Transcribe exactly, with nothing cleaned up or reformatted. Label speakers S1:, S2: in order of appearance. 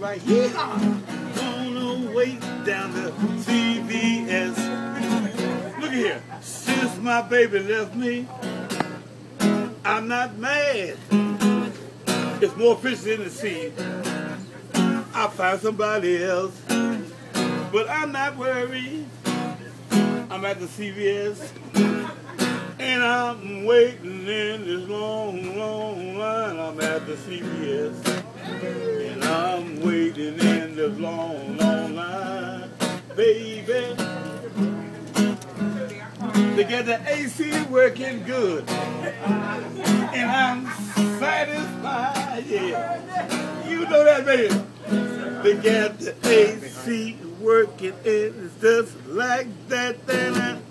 S1: right here. Gonna wait down the C V S. Look at here. Since my baby left me, I'm not mad. There's more fish in the sea. I'll find somebody else. But I'm not worried. I'm at the C V S. And I'm waiting in this long, long line. I'm at the C V S. And I'm waiting in this long, long line. Baby, they get the A C working good. And I'm satisfied, yeah. You know that, baby. They get the A C working, and it's just like that. that, that.